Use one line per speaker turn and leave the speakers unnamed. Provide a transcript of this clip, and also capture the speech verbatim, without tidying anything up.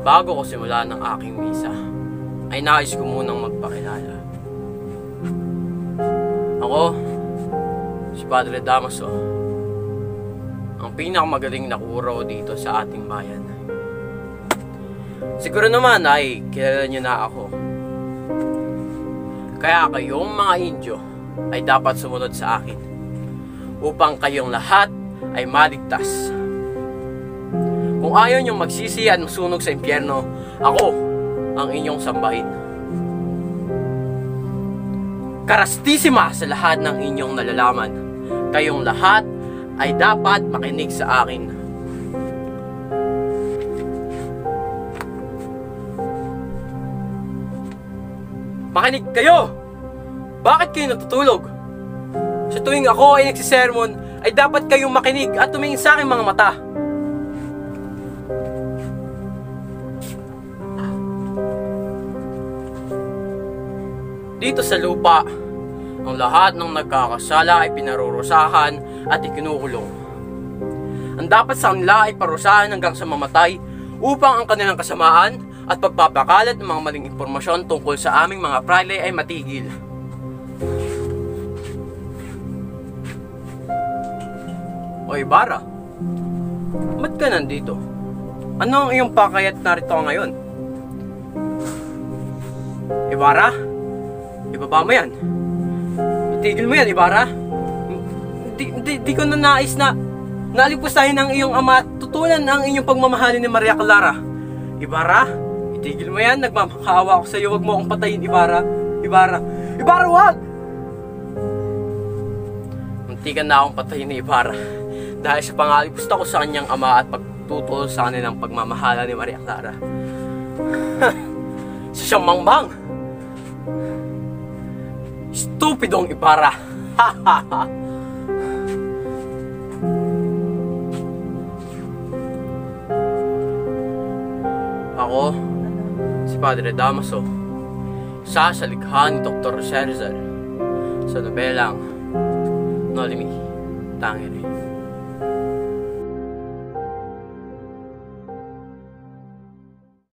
Bago ko simulan ng aking misa, ay nais ko munang magpakilala. Ako, si Padre Damaso, ang pinakamagaling na kuro dito sa ating bayan. Siguro naman ay kilala niyo na ako. Kaya kayong mga Indio ay dapat sumunod sa akin upang kayong lahat ay maligtas. Kung ayaw niyong magsisi at masunog sa impyerno, ako ang inyong sambahin. Karastisima sa lahat ng inyong nalalaman, kayong lahat ay dapat makinig sa akin. Makinig kayo! Bakit kayo natutulog? Sa tuwing ako ay nagsisermon, ay dapat kayong makinig at tumingin sa aking mga mata. Dito sa lupa, ang lahat ng nagkakasala ay pinarurusahan at ikinukulong. Ang dapat sa kanila ay parusahan hanggang sa mamatay upang ang kanilang kasamaan at pagpapakalat ng mga maling impormasyon tungkol sa aming mga praile ay matigil. O Ibarra, ba't ka nandito? Ano ang iyong pakayat narito ngayon? Ibarra? Ibaba mo yan. Itigil mo yan, Ibarra. Di, di, di ko na nais na nalipustahin ang iyong ama at tutunan ang inyong pagmamahalin ni Maria Clara. Ibarra, itigil mo yan. Nagmamakaawa ako sa iyo. Huwag mo akong patayin, Ibarra. Ibarra. Ibarra, wag! Muntikan na akong patayin ni Ibarra dahil sa pangalipusta ko sa kanyang ama at pagtutol sa kanilang pagmamahala ni Maria Clara. Sa siyang mangbang. Stupidong Ibarra. Ako, si Padre Damaso, isa sa likha ni Doctor Rizal sa nobelang Noli Me Tangere.